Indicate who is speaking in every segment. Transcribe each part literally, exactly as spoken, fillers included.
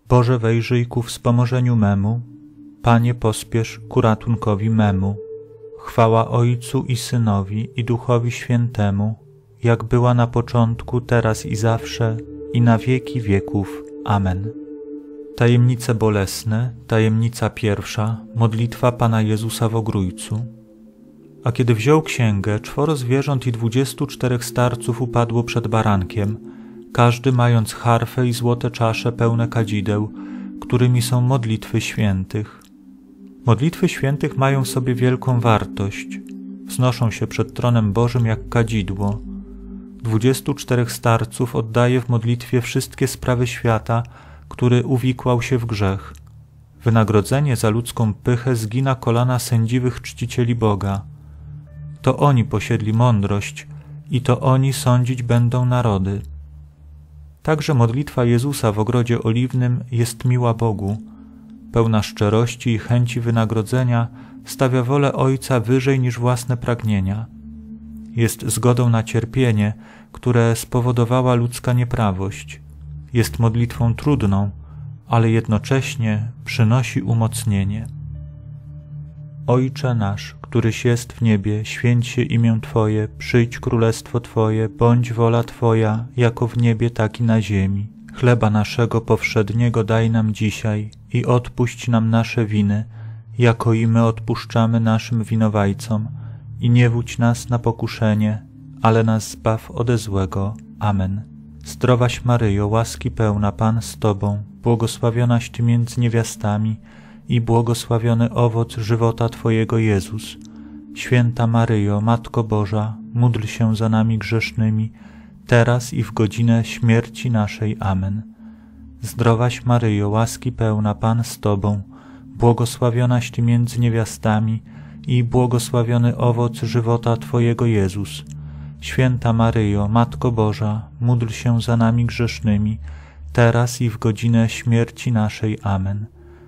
Speaker 1: Boże, wejrzyj ku wspomożeniu memu, Panie, pospiesz ku ratunkowi memu. Chwała Ojcu i Synowi, i Duchowi Świętemu, jak była na początku, teraz i zawsze, i na wieki wieków. Amen. Tajemnice bolesne, tajemnica pierwsza, modlitwa Pana Jezusa w Ogrójcu. A kiedy wziął księgę, czworo zwierząt i dwudziestu czterech starców upadło przed barankiem, każdy mając harfę i złote czasze pełne kadzideł, którymi są modlitwy świętych. Modlitwy świętych mają w sobie wielką wartość, wznoszą się przed tronem Bożym jak kadzidło. Dwudziestu czterech starców oddaje w modlitwie wszystkie sprawy świata, który uwikłał się w grzech. Wynagrodzenie za ludzką pychę zgina kolana sędziwych czcicieli Boga. To oni posiedli mądrość i to oni sądzić będą narody. Także modlitwa Jezusa w ogrodzie oliwnym jest miła Bogu. Pełna szczerości i chęci wynagrodzenia stawia wolę Ojca wyżej niż własne pragnienia. Jest zgodą na cierpienie, które spowodowała ludzka nieprawość. Jest modlitwą trudną, ale jednocześnie przynosi umocnienie. Ojcze nasz, któryś jest w niebie, święć się imię Twoje, przyjdź królestwo Twoje, bądź wola Twoja, jako w niebie, tak i na ziemi. Chleba naszego powszedniego daj nam dzisiaj i odpuść nam nasze winy, jako i my odpuszczamy naszym winowajcom. I nie wódź nas na pokuszenie, ale nas zbaw ode złego. Amen. Zdrowaś Maryjo, łaski pełna, Pan z Tobą, błogosławionaś Ty między niewiastami i błogosławiony owoc żywota Twojego Jezus. Święta Maryjo, Matko Boża, módl się za nami grzesznymi, teraz i w godzinę śmierci naszej. Amen. Zdrowaś Maryjo, łaski pełna, Pan z Tobą, błogosławionaś Ty między niewiastami i błogosławiony owoc żywota Twojego Jezus. Święta Maryjo, Matko Boża, módl się za nami grzesznymi, teraz i w godzinę śmierci naszej. Amen.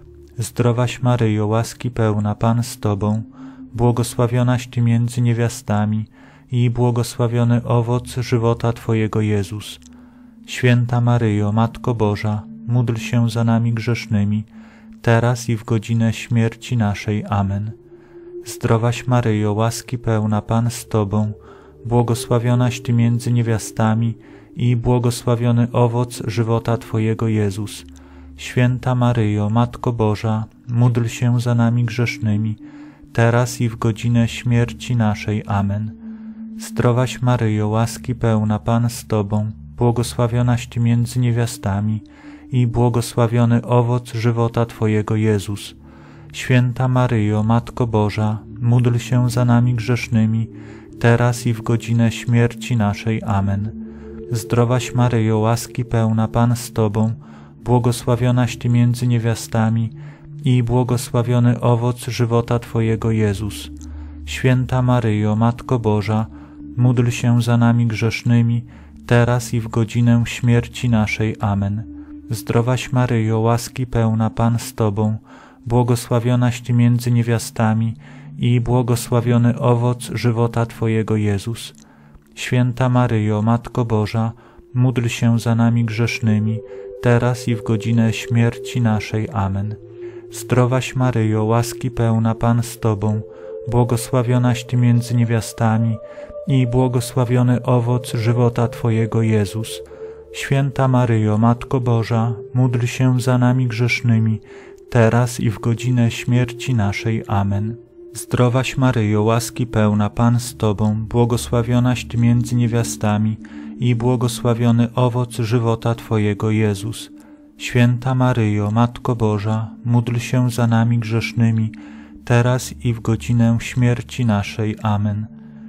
Speaker 1: Zdrowaś Maryjo, łaski pełna, Pan z Tobą, błogosławionaś Ty między niewiastami i błogosławiony owoc żywota Twojego Jezus. Święta Maryjo, Matko Boża, módl się za nami grzesznymi, teraz i w godzinę śmierci naszej. Amen. Zdrowaś Maryjo, łaski pełna, Pan z Tobą, błogosławionaś Ty między niewiastami i błogosławiony owoc żywota Twojego Jezus. Święta Maryjo, Matko Boża, módl się za nami grzesznymi, teraz i w godzinę śmierci naszej. Amen. Zdrowaś Maryjo, łaski pełna, Pan z Tobą, błogosławionaś Ty między niewiastami i błogosławiony owoc żywota Twojego Jezus. Święta Maryjo, Matko Boża, módl się za nami grzesznymi, teraz i w godzinę śmierci naszej. Amen. Zdrowaś Maryjo, łaski pełna, Pan z Tobą, błogosławionaś Ty między niewiastami i błogosławiony owoc żywota Twojego Jezus. Święta Maryjo, Matko Boża, módl się za nami grzesznymi, teraz i w godzinę śmierci naszej. Amen. Zdrowaś Maryjo, łaski pełna, Pan z Tobą, błogosławionaś Ty między niewiastami i błogosławiony owoc żywota Twojego Jezus. Święta Maryjo, Matko Boża, módl się za nami grzesznymi, teraz i w godzinę śmierci naszej. Amen. Zdrowaś Maryjo, łaski pełna, Pan z Tobą, błogosławionaś Ty między niewiastami i błogosławiony owoc żywota Twojego Jezus. Święta Maryjo, Matko Boża, módl się za nami grzesznymi, teraz i w godzinę śmierci naszej. Amen. Zdrowaś Maryjo, łaski pełna, Pan z Tobą, błogosławionaś Ty między niewiastami i błogosławiony owoc żywota Twojego Jezus. Święta Maryjo, Matko Boża, módl się za nami grzesznymi, teraz i w godzinę śmierci naszej. Amen.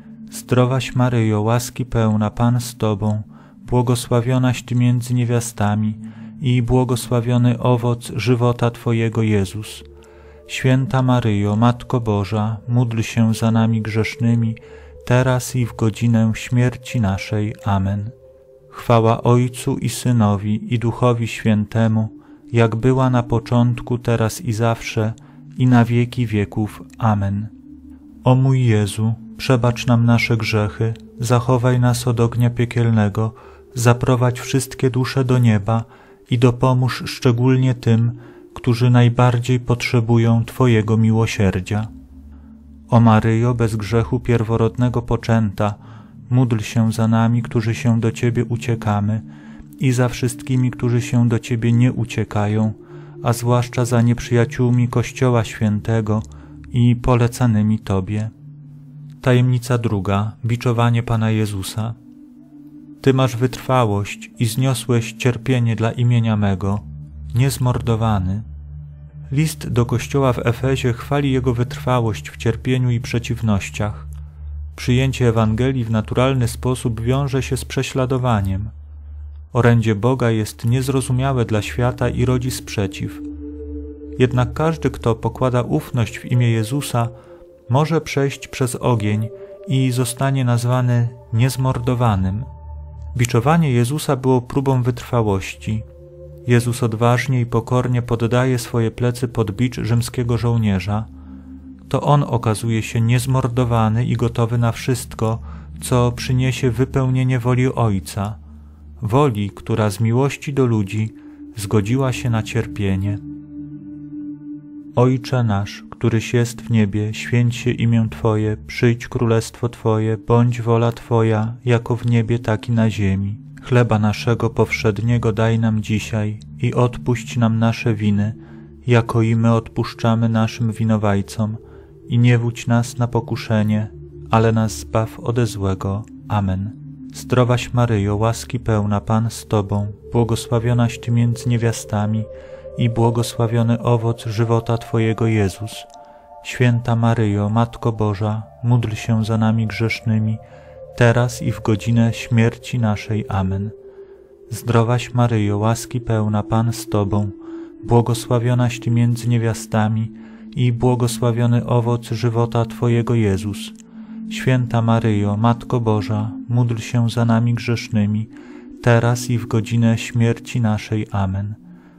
Speaker 1: Zdrowaś Maryjo, łaski pełna, Pan z Tobą, błogosławionaś Ty między niewiastami i błogosławiony owoc żywota Twojego Jezus. Święta Maryjo, Matko Boża, módl się za nami grzesznymi, teraz i w godzinę śmierci naszej. Amen. Chwała Ojcu i Synowi, i Duchowi Świętemu, jak była na początku, teraz i zawsze, i na wieki wieków. Amen. O mój Jezu, przebacz nam nasze grzechy, zachowaj nas od ognia piekielnego, zaprowadź wszystkie dusze do nieba i dopomóż szczególnie tym, którzy najbardziej potrzebują Twojego miłosierdzia. O Maryjo, bez grzechu pierworodnego poczęta, módl się za nami, którzy się do Ciebie uciekamy, i za wszystkimi, którzy się do Ciebie nie uciekają, a zwłaszcza za nieprzyjaciółmi Kościoła Świętego i polecanymi Tobie. Tajemnica druga. Biczowanie Pana Jezusa. Ty masz wytrwałość i zniosłeś cierpienie dla imienia mego, niezmordowany. List do Kościoła w Efezie chwali jego wytrwałość w cierpieniu i przeciwnościach. Przyjęcie Ewangelii w naturalny sposób wiąże się z prześladowaniem. Orędzie Boga jest niezrozumiałe dla świata i rodzi sprzeciw. Jednak każdy, kto pokłada ufność w imię Jezusa, może przejść przez ogień i zostanie nazwany niezmordowanym. Biczowanie Jezusa było próbą wytrwałości. Jezus odważnie i pokornie poddaje swoje plecy pod bicz rzymskiego żołnierza. To On okazuje się niezmordowany i gotowy na wszystko, co przyniesie wypełnienie woli Ojca, woli, która z miłości do ludzi zgodziła się na cierpienie. Ojcze nasz, któryś jest w niebie, święć się imię Twoje, przyjdź królestwo Twoje, bądź wola Twoja, jako w niebie, tak i na ziemi. Chleba naszego powszedniego daj nam dzisiaj i odpuść nam nasze winy, jako i my odpuszczamy naszym winowajcom. I nie wódź nas na pokuszenie, ale nas zbaw ode złego. Amen. Zdrowaś Maryjo, łaski pełna, Pan z Tobą, błogosławionaś Ty między niewiastami i błogosławiony owoc żywota Twojego Jezus. Święta Maryjo, Matko Boża, módl się za nami grzesznymi, teraz i w godzinę śmierci naszej. Amen. Zdrowaś Maryjo, łaski pełna, Pan z Tobą, błogosławionaś Ty między niewiastami i błogosławiony owoc żywota Twojego Jezus. Święta Maryjo, Matko Boża, módl się za nami grzesznymi, teraz i w godzinę śmierci naszej. Amen.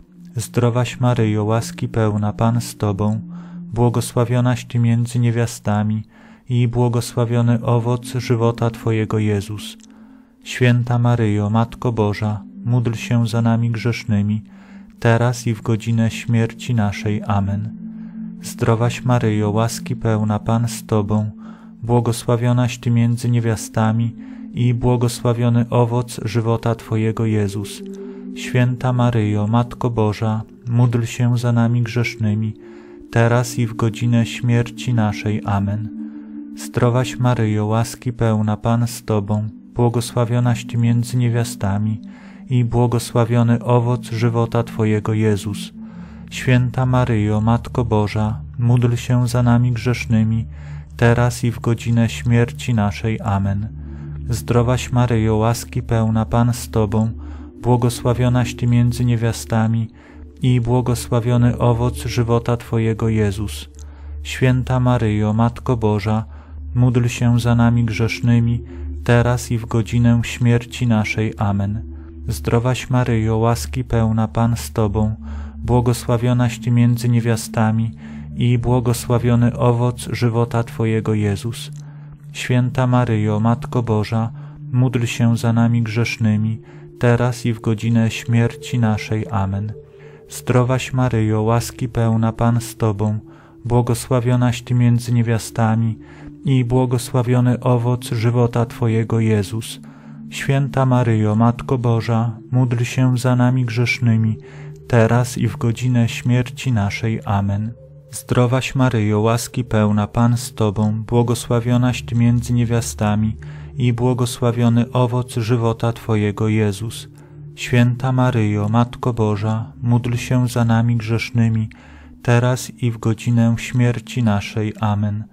Speaker 1: Zdrowaś Maryjo, łaski pełna, Pan z Tobą, błogosławionaś Ty między niewiastami i błogosławiony owoc żywota Twojego Jezus. Święta Maryjo, Matko Boża, módl się za nami grzesznymi, teraz i w godzinę śmierci naszej. Amen. Zdrowaś Maryjo, łaski pełna, Pan z Tobą, błogosławionaś Ty między niewiastami i błogosławiony owoc żywota Twojego Jezus. Święta Maryjo, Matko Boża, módl się za nami grzesznymi, teraz i w godzinę śmierci naszej. Amen. Zdrowaś Maryjo, łaski pełna, Pan z Tobą, błogosławionaś Ty między niewiastami i błogosławiony owoc żywota Twojego Jezus. Święta Maryjo, Matko Boża, módl się za nami grzesznymi, teraz i w godzinę śmierci naszej. Amen. Zdrowaś Maryjo, łaski pełna, Pan z Tobą, błogosławionaś Ty między niewiastami i błogosławiony owoc żywota Twojego Jezus. Święta Maryjo, Matko Boża, módl się za nami grzesznymi, teraz i w godzinę śmierci naszej. Amen. Zdrowaś Maryjo, łaski pełna, Pan z Tobą, błogosławionaś Ty między niewiastami i błogosławiony owoc żywota Twojego Jezus. Święta Maryjo, Matko Boża, módl się za nami grzesznymi, teraz i w godzinę śmierci naszej. Amen. Zdrowaś Maryjo, łaski pełna, Pan z Tobą, błogosławionaś Ty między niewiastami i błogosławiony owoc żywota Twojego Jezus. Święta Maryjo, Matko Boża, módl się za nami grzesznymi, teraz i w godzinę śmierci naszej. Amen. Zdrowaś Maryjo, łaski pełna, Pan z Tobą, błogosławionaś Ty między niewiastami i błogosławiony owoc żywota Twojego Jezus. Święta Maryjo, Matko Boża, módl się za nami grzesznymi, teraz i w godzinę śmierci naszej. Amen.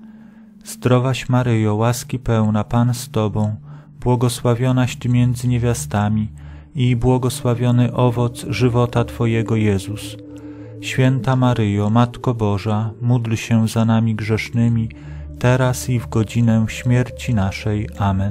Speaker 1: Zdrowaś Maryjo, łaski pełna, Pan z Tobą, błogosławionaś Ty między niewiastami i błogosławiony owoc żywota Twojego Jezus. Święta Maryjo, Matko Boża, módl się za nami grzesznymi, teraz i w godzinę śmierci naszej. Amen.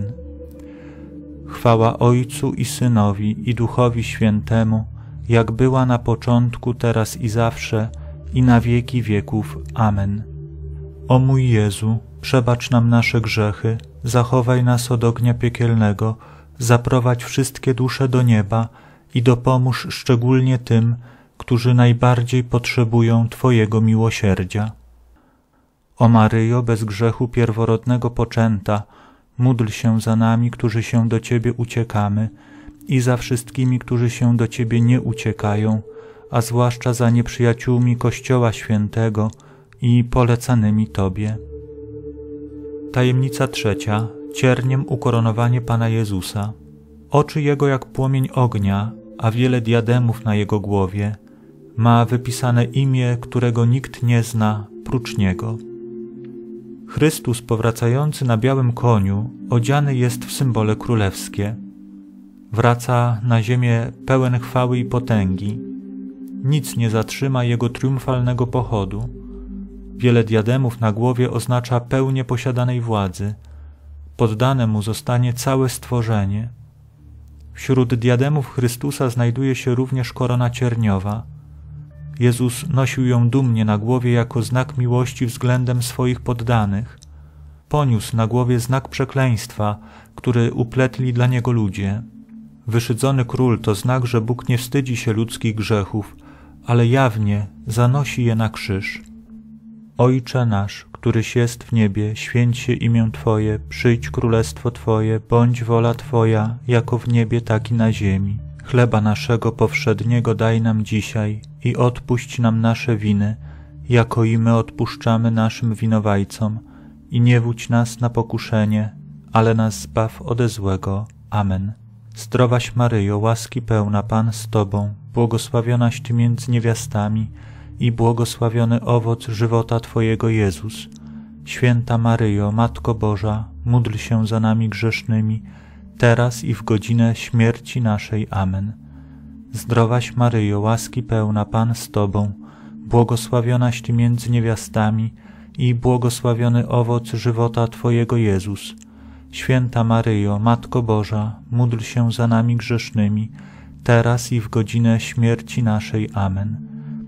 Speaker 1: Chwała Ojcu i Synowi, i Duchowi Świętemu, jak była na początku, teraz i zawsze, i na wieki wieków. Amen. O mój Jezu, przebacz nam nasze grzechy, zachowaj nas od ognia piekielnego, zaprowadź wszystkie dusze do nieba i dopomóż szczególnie tym, którzy najbardziej potrzebują Twojego miłosierdzia. O Maryjo, bez grzechu pierworodnego poczęta, módl się za nami, którzy się do Ciebie uciekamy, i za wszystkimi, którzy się do Ciebie nie uciekają, a zwłaszcza za nieprzyjaciółmi Kościoła Świętego i polecanymi Tobie. Tajemnica trzecia. Cierniem ukoronowanie Pana Jezusa. Oczy Jego jak płomień ognia, a wiele diademów na Jego głowie. Ma wypisane imię, którego nikt nie zna, prócz Niego. Chrystus powracający na białym koniu odziany jest w symbole królewskie. Wraca na ziemię pełen chwały i potęgi. Nic nie zatrzyma Jego triumfalnego pochodu. Wiele diademów na głowie oznacza pełnię posiadanej władzy. Poddane Mu zostanie całe stworzenie. Wśród diademów Chrystusa znajduje się również korona cierniowa. Jezus nosił ją dumnie na głowie jako znak miłości względem swoich poddanych. Poniósł na głowie znak przekleństwa, który upletli dla Niego ludzie. Wyszydzony król to znak, że Bóg nie wstydzi się ludzkich grzechów, ale jawnie zanosi je na krzyż. Ojcze nasz, któryś jest w niebie, święć się imię Twoje, przyjdź królestwo Twoje, bądź wola Twoja, jako w niebie, tak i na ziemi. Chleba naszego powszedniego daj nam dzisiaj i odpuść nam nasze winy, jako i my odpuszczamy naszym winowajcom. I nie wódź nas na pokuszenie, ale nas zbaw ode złego. Amen. Zdrowaś Maryjo, łaski pełna, Pan z Tobą, błogosławionaś Ty między niewiastami i błogosławiony owoc żywota Twojego Jezus. Święta Maryjo, Matko Boża, módl się za nami grzesznymi, teraz i w godzinę śmierci naszej. Amen. Zdrowaś Maryjo, łaski pełna, Pan z Tobą, błogosławionaś Ty między niewiastami i błogosławiony owoc żywota Twojego Jezus. Święta Maryjo, Matko Boża, módl się za nami grzesznymi, teraz i w godzinę śmierci naszej. Amen.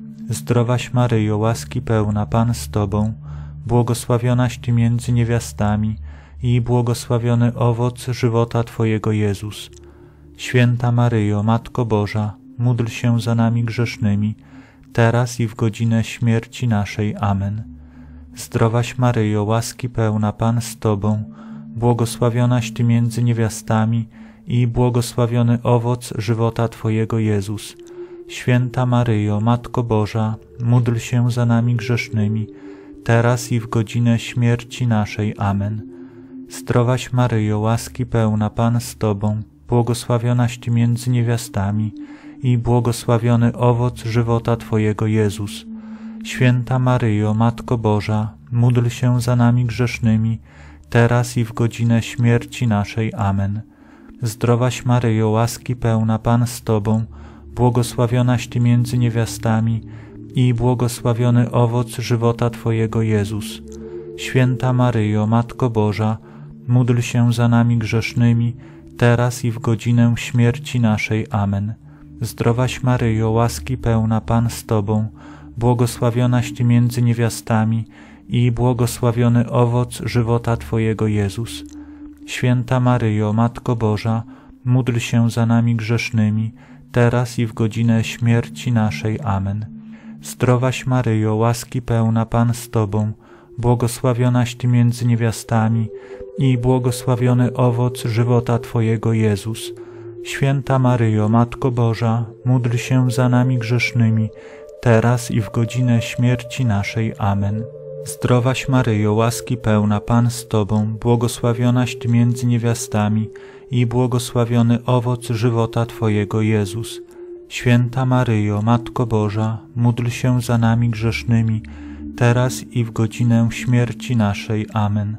Speaker 1: Zdrowaś Maryjo, łaski pełna, Pan z Tobą, błogosławionaś Ty między niewiastami i błogosławiony owoc żywota Twojego Jezus. Święta Maryjo, Matko Boża, módl się za nami grzesznymi, teraz i w godzinę śmierci naszej. Amen. Zdrowaś Maryjo, łaski pełna, Pan z Tobą, błogosławionaś Ty między niewiastami i błogosławiony owoc żywota Twojego Jezus. Święta Maryjo, Matko Boża, módl się za nami grzesznymi, teraz i w godzinę śmierci naszej. Amen. Zdrowaś Maryjo, łaski pełna, Pan z Tobą, błogosławionaś Ty między niewiastami i błogosławiony owoc żywota Twojego Jezus. Święta Maryjo, Matko Boża, módl się za nami grzesznymi, teraz i w godzinę śmierci naszej. Amen. Zdrowaś Maryjo, łaski pełna, Pan z Tobą, błogosławionaś Ty między niewiastami i błogosławiony owoc żywota Twojego Jezus. Święta Maryjo, Matko Boża, módl się za nami grzesznymi, teraz i w godzinę śmierci naszej. Amen. Zdrowaś Maryjo, łaski pełna, Pan z Tobą, błogosławionaś Ty między niewiastami i błogosławiony owoc żywota Twojego Jezus. Święta Maryjo, Matko Boża, módl się za nami grzesznymi, teraz i w godzinę śmierci naszej. Amen. Zdrowaś Maryjo, łaski pełna, Pan z Tobą, błogosławionaś Ty między niewiastami i błogosławiony owoc żywota Twojego Jezus. Święta Maryjo, Matko Boża, módl się za nami grzesznymi, teraz i w godzinę śmierci naszej. Amen. Zdrowaś Maryjo, łaski pełna, Pan z Tobą, błogosławionaś Ty między niewiastami i błogosławiony owoc żywota Twojego Jezus. Święta Maryjo, Matko Boża, módl się za nami grzesznymi, teraz i w godzinę śmierci naszej. Amen.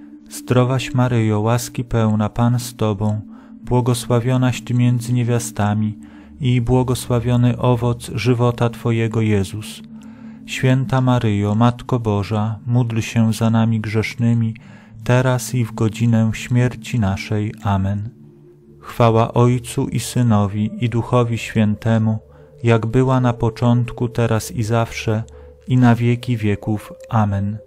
Speaker 1: Zdrowaś Maryjo, łaski pełna, Pan z Tobą, błogosławionaś Ty między niewiastami i błogosławiony owoc żywota Twojego Jezus. Święta Maryjo, Matko Boża, módl się za nami grzesznymi, teraz i w godzinę śmierci naszej. Amen. Chwała Ojcu i Synowi, i Duchowi Świętemu, jak była na początku, teraz i zawsze, i na wieki wieków. Amen.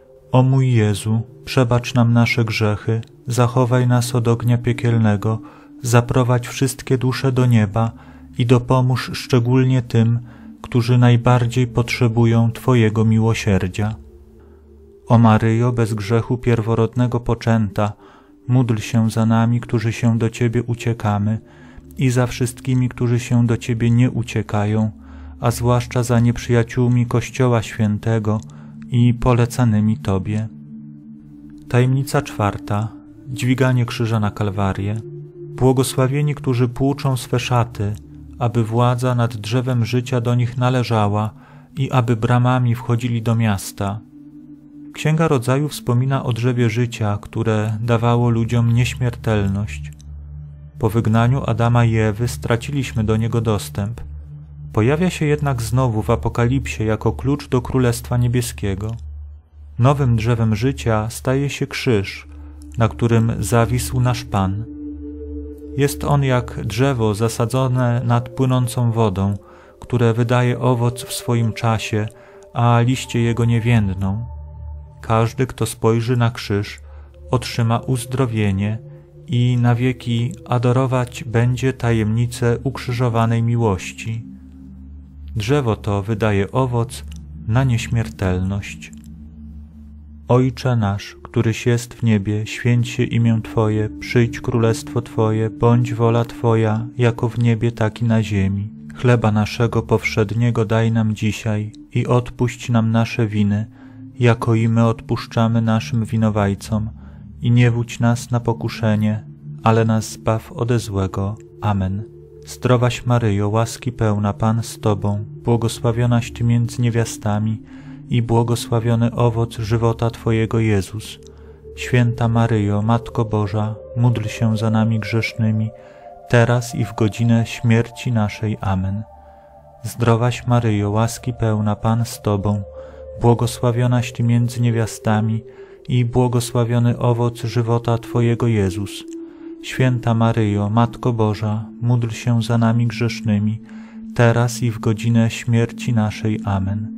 Speaker 1: O mój Jezu, przebacz nam nasze grzechy, zachowaj nas od ognia piekielnego, zaprowadź wszystkie dusze do nieba i dopomóż szczególnie tym, którzy najbardziej potrzebują Twojego miłosierdzia. O Maryjo, bez grzechu pierworodnego poczęta, módl się za nami, którzy się do Ciebie uciekamy, i za wszystkimi, którzy się do Ciebie nie uciekają, a zwłaszcza za nieprzyjaciółmi Kościoła Świętego i polecanymi Tobie. Tajemnica czwarta. Dźwiganie krzyża na Kalwarię. Błogosławieni, którzy płuczą swe szaty, aby władza nad drzewem życia do nich należała i aby bramami wchodzili do miasta. Księga Rodzaju wspomina o drzewie życia, które dawało ludziom nieśmiertelność. Po wygnaniu Adama i Ewy straciliśmy do niego dostęp. Pojawia się jednak znowu w Apokalipsie jako klucz do Królestwa Niebieskiego. Nowym drzewem życia staje się krzyż, na którym zawisł nasz Pan. Jest on jak drzewo zasadzone nad płynącą wodą, które wydaje owoc w swoim czasie, a liście jego nie więdną. Każdy, kto spojrzy na krzyż, otrzyma uzdrowienie i na wieki adorować będzie tajemnicę ukrzyżowanej miłości. Drzewo to wydaje owoc na nieśmiertelność. Ojcze nasz, któryś jest w niebie, święć się imię Twoje, przyjdź królestwo Twoje, bądź wola Twoja, jako w niebie, tak i na ziemi. Chleba naszego powszedniego daj nam dzisiaj i odpuść nam nasze winy, jako i my odpuszczamy naszym winowajcom. I nie wódź nas na pokuszenie, ale nas zbaw ode złego. Amen. Zdrowaś Maryjo, łaski pełna, Pan z Tobą, błogosławionaś Ty między niewiastami i błogosławiony owoc żywota Twojego Jezus. Święta Maryjo, Matko Boża, módl się za nami grzesznymi, teraz i w godzinę śmierci naszej. Amen. Zdrowaś Maryjo, łaski pełna, Pan z Tobą, błogosławionaś Ty między niewiastami i błogosławiony owoc żywota Twojego Jezus. Święta Maryjo, Matko Boża, módl się za nami grzesznymi, teraz i w godzinę śmierci naszej. Amen.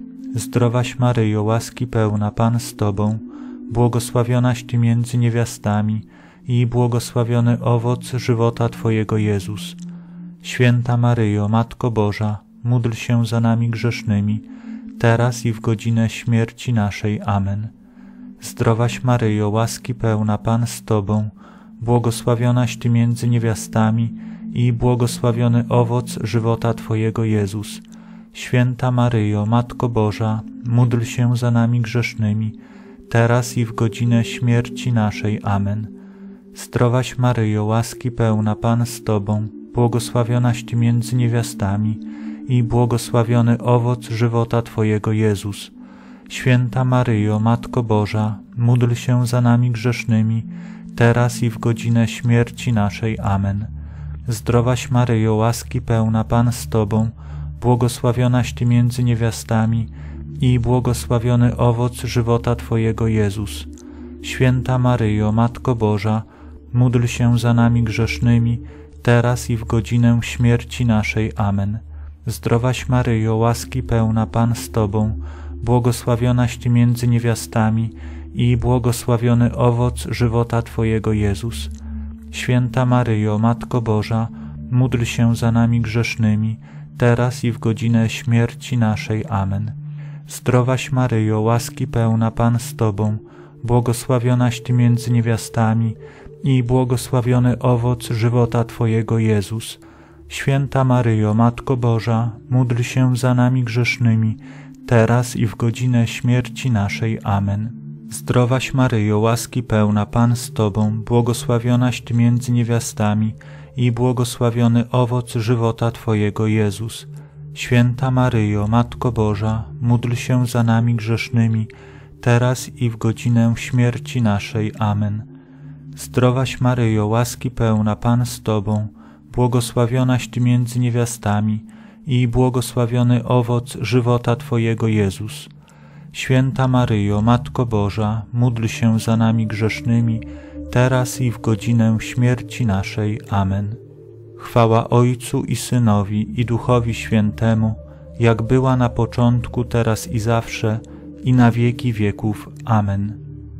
Speaker 1: Zdrowaś Maryjo, łaski pełna, Pan z Tobą, błogosławionaś Ty między niewiastami i błogosławiony owoc żywota Twojego Jezus. Święta Maryjo, Matko Boża, módl się za nami grzesznymi, teraz i w godzinę śmierci naszej. Amen. Zdrowaś Maryjo, łaski pełna, Pan z Tobą, błogosławionaś Ty między niewiastami i błogosławiony owoc żywota Twojego Jezus. Święta Maryjo, Matko Boża, módl się za nami grzesznymi, teraz i w godzinę śmierci naszej. Amen. Zdrowaś Maryjo, łaski pełna, Pan z Tobą, błogosławionaś Ty między niewiastami i błogosławiony owoc żywota Twojego Jezus. Święta Maryjo, Matko Boża, módl się za nami grzesznymi, teraz i w godzinę śmierci naszej. Amen. Zdrowaś Maryjo, łaski pełna, Pan z Tobą, błogosławionaś Ty między niewiastami i błogosławiony owoc żywota Twojego Jezus. Święta Maryjo, Matko Boża, módl się za nami grzesznymi, teraz i w godzinę śmierci naszej. Amen. Zdrowaś Maryjo, łaski pełna, Pan z Tobą, błogosławionaś Ty między niewiastami i błogosławiony owoc żywota Twojego Jezus. Święta Maryjo, Matko Boża, módl się za nami grzesznymi, teraz i w godzinę śmierci naszej. Amen. Zdrowaś Maryjo, łaski pełna, Pan z Tobą, błogosławionaś Ty między niewiastami i błogosławiony owoc żywota Twojego Jezus. Święta Maryjo, Matko Boża, módl się za nami grzesznymi, teraz i w godzinę śmierci naszej. Amen. Zdrowaś Maryjo, łaski pełna, Pan z Tobą, błogosławionaś Ty między niewiastami i błogosławiony owoc żywota Twojego Jezus. Święta Maryjo, Matko Boża, módl się za nami grzesznymi, teraz i w godzinę śmierci naszej. Amen. Zdrowaś Maryjo, łaski pełna, Pan z Tobą, błogosławionaś Ty między niewiastami i błogosławiony owoc żywota Twojego Jezus. Święta Maryjo, Matko Boża, módl się za nami grzesznymi, teraz i w godzinę śmierci naszej. Amen. Chwała Ojcu i Synowi, i Duchowi Świętemu, jak była na początku, teraz i zawsze, i na wieki wieków. Amen.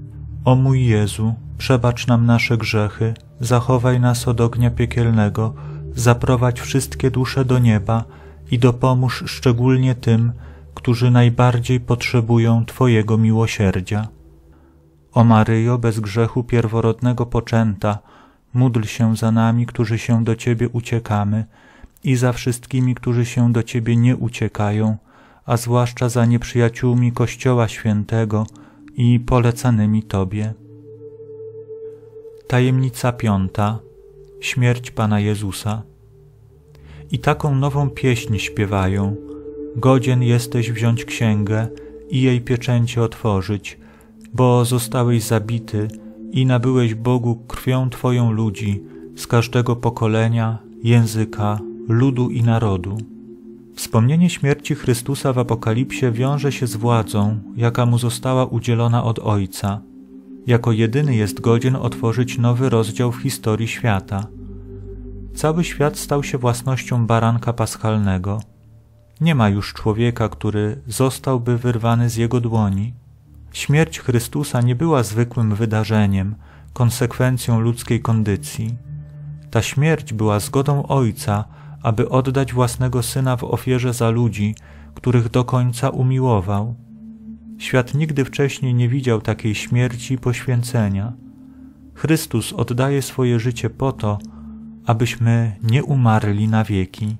Speaker 1: O mój Jezu, przebacz nam nasze grzechy, zachowaj nas od ognia piekielnego, zaprowadź wszystkie dusze do nieba i dopomóż szczególnie tym, którzy najbardziej potrzebują Twojego miłosierdzia. O Maryjo, bez grzechu pierworodnego poczęta, módl się za nami, którzy się do Ciebie uciekamy, i za wszystkimi, którzy się do Ciebie nie uciekają, a zwłaszcza za nieprzyjaciółmi Kościoła Świętego i polecanymi Tobie. Tajemnica piąta. Śmierć Pana Jezusa. I taką nową pieśń śpiewają: godzien jesteś wziąć księgę i jej pieczęcie otworzyć, bo zostałeś zabity i nabyłeś Bogu krwią Twoją ludzi z każdego pokolenia, języka, ludu i narodu. Wspomnienie śmierci Chrystusa w Apokalipsie wiąże się z władzą, jaka Mu została udzielona od Ojca. Jako jedyny jest godzien otworzyć nowy rozdział w historii świata. Cały świat stał się własnością baranka paschalnego. Nie ma już człowieka, który zostałby wyrwany z Jego dłoni. Śmierć Chrystusa nie była zwykłym wydarzeniem, konsekwencją ludzkiej kondycji. Ta śmierć była zgodą Ojca, aby oddać własnego Syna w ofierze za ludzi, których do końca umiłował. Świat nigdy wcześniej nie widział takiej śmierci i poświęcenia. Chrystus oddaje swoje życie po to, abyśmy nie umarli na wieki.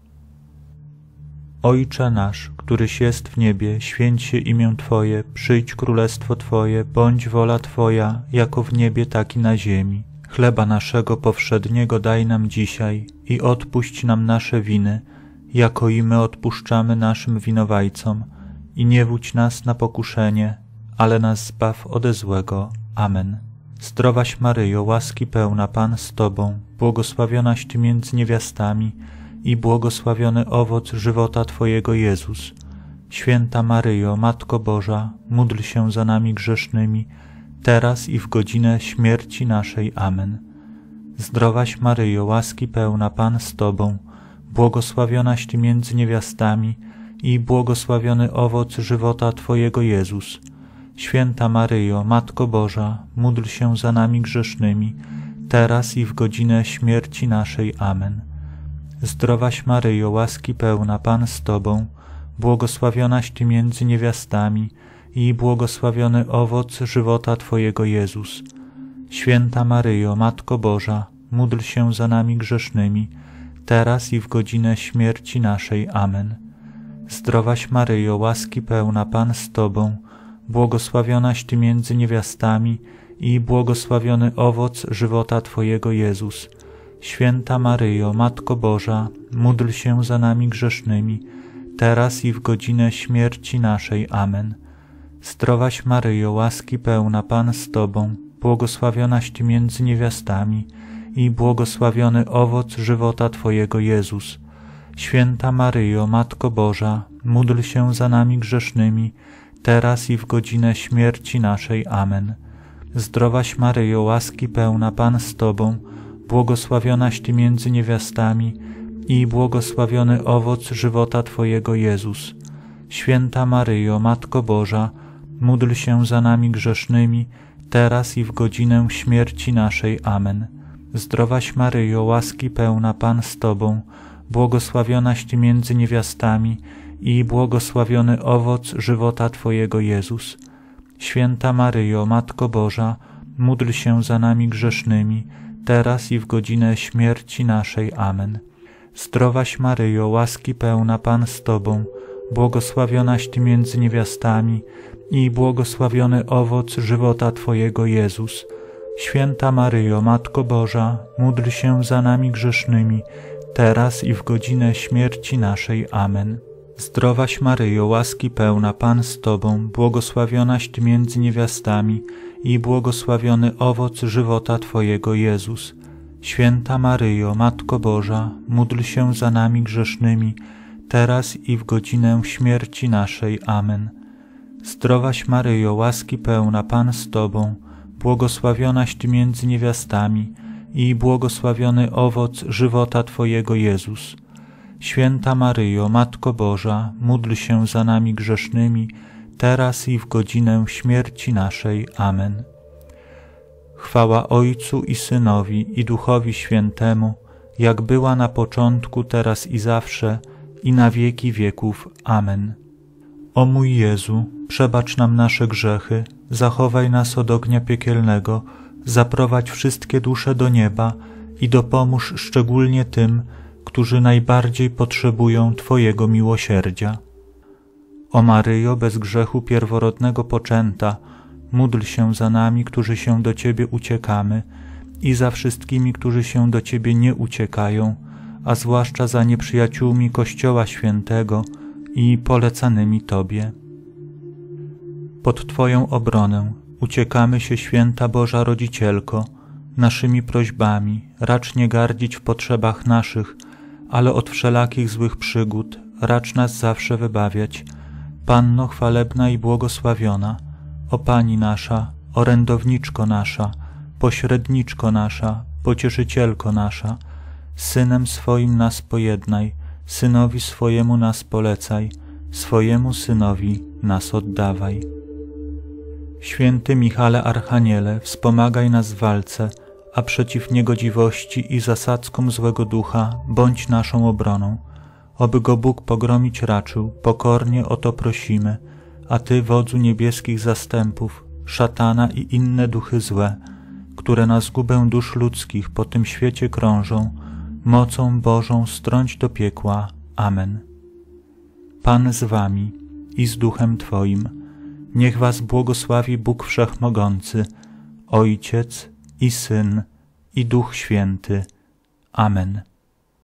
Speaker 1: Ojcze nasz, któryś jest w niebie, święć się imię Twoje, przyjdź królestwo Twoje, bądź wola Twoja, jako w niebie, tak i na ziemi. Chleba naszego powszedniego daj nam dzisiaj i odpuść nam nasze winy, jako i my odpuszczamy naszym winowajcom. I nie wódź nas na pokuszenie, ale nas zbaw ode złego. Amen. Zdrowaś Maryjo, łaski pełna, Pan z Tobą, błogosławionaś Ty między niewiastami i błogosławiony owoc żywota Twojego Jezus. Święta Maryjo, Matko Boża, módl się za nami grzesznymi, teraz i w godzinę śmierci naszej. Amen. Zdrowaś Maryjo, łaski pełna, Pan z Tobą, błogosławionaś Ty między niewiastami i błogosławiony owoc żywota Twojego Jezus. Święta Maryjo, Matko Boża, módl się za nami grzesznymi, teraz i w godzinę śmierci naszej. Amen. Zdrowaś Maryjo, łaski pełna, Pan z Tobą, błogosławionaś Ty między niewiastami i błogosławiony owoc żywota Twojego Jezus. Święta Maryjo, Matko Boża, módl się za nami grzesznymi, teraz i w godzinę śmierci naszej. Amen. Zdrowaś Maryjo, łaski pełna, Pan z Tobą, błogosławionaś Ty między niewiastami i błogosławiony owoc żywota Twojego Jezus. Święta Maryjo, Matko Boża, módl się za nami grzesznymi, teraz i w godzinę śmierci naszej. Amen. Zdrowaś Maryjo, łaski pełna, Pan z Tobą, błogosławionaś Ty między niewiastami i błogosławiony owoc żywota Twojego Jezus. Święta Maryjo, Matko Boża, módl się za nami grzesznymi, teraz i w godzinę śmierci naszej. Amen. Zdrowaś Maryjo, łaski pełna, Pan z Tobą, błogosławionaś Ty między niewiastami i błogosławiony owoc żywota Twojego Jezus. Święta Maryjo, Matko Boża, módl się za nami grzesznymi, teraz i w godzinę śmierci naszej. Amen. Zdrowaś Maryjo, łaski pełna, Pan z Tobą, błogosławionaś Ty między niewiastami i błogosławiony owoc żywota Twojego Jezus. Święta Maryjo, Matko Boża, módl się za nami grzesznymi, teraz i w godzinę śmierci naszej. Amen. Zdrowaś Maryjo, łaski pełna, Pan z Tobą, błogosławionaś Ty między niewiastami i błogosławiony owoc żywota Twojego Jezus. Święta Maryjo, Matko Boża, módl się za nami grzesznymi, teraz i w godzinę śmierci naszej. Amen. Zdrowaś Maryjo, łaski pełna, Pan z Tobą, błogosławionaś Ty między niewiastami i błogosławiony owoc żywota Twojego Jezus. Święta Maryjo, Matko Boża, módl się za nami grzesznymi, teraz i w godzinę śmierci naszej. Amen. Zdrowaś Maryjo, łaski pełna, Pan z Tobą, błogosławionaś Ty między niewiastami i błogosławiony owoc żywota Twojego Jezus. Święta Maryjo, Matko Boża, módl się za nami grzesznymi, teraz i w godzinę śmierci naszej. Amen. Chwała Ojcu i Synowi i Duchowi Świętemu, jak była na początku, teraz i zawsze, i na wieki wieków. Amen. O mój Jezu, przebacz nam nasze grzechy, zachowaj nas od ognia piekielnego, zaprowadź wszystkie dusze do nieba i dopomóż szczególnie tym, którzy najbardziej potrzebują Twojego miłosierdzia. O Maryjo, bez grzechu pierworodnego poczęta, módl się za nami, którzy się do Ciebie uciekamy, i za wszystkimi, którzy się do Ciebie nie uciekają, a zwłaszcza za nieprzyjaciółmi Kościoła Świętego i polecanymi Tobie. Pod Twoją obronę uciekamy się, Święta Boża Rodzicielko, naszymi prośbami, racz nie gardzić w potrzebach naszych, ale od wszelakich złych przygód racz nas zawsze wybawiać. Panno chwalebna i błogosławiona, o Pani nasza, orędowniczko nasza, pośredniczko nasza, pocieszycielko nasza, Synem swoim nas pojednaj, Synowi swojemu nas polecaj, swojemu Synowi nas oddawaj. Święty Michale Archaniele, wspomagaj nas w walce, a przeciw niegodziwości i zasadzkom złego ducha bądź naszą obroną. Oby go Bóg pogromić raczył, pokornie o to prosimy, a Ty, wodzu niebieskich zastępów, szatana i inne duchy złe, które na zgubę dusz ludzkich po tym świecie krążą, mocą Bożą strąć do piekła. Amen. Pan z Wami i z duchem Twoim. Niech Was błogosławi Bóg Wszechmogący, Ojciec i Syn, i Duch Święty. Amen.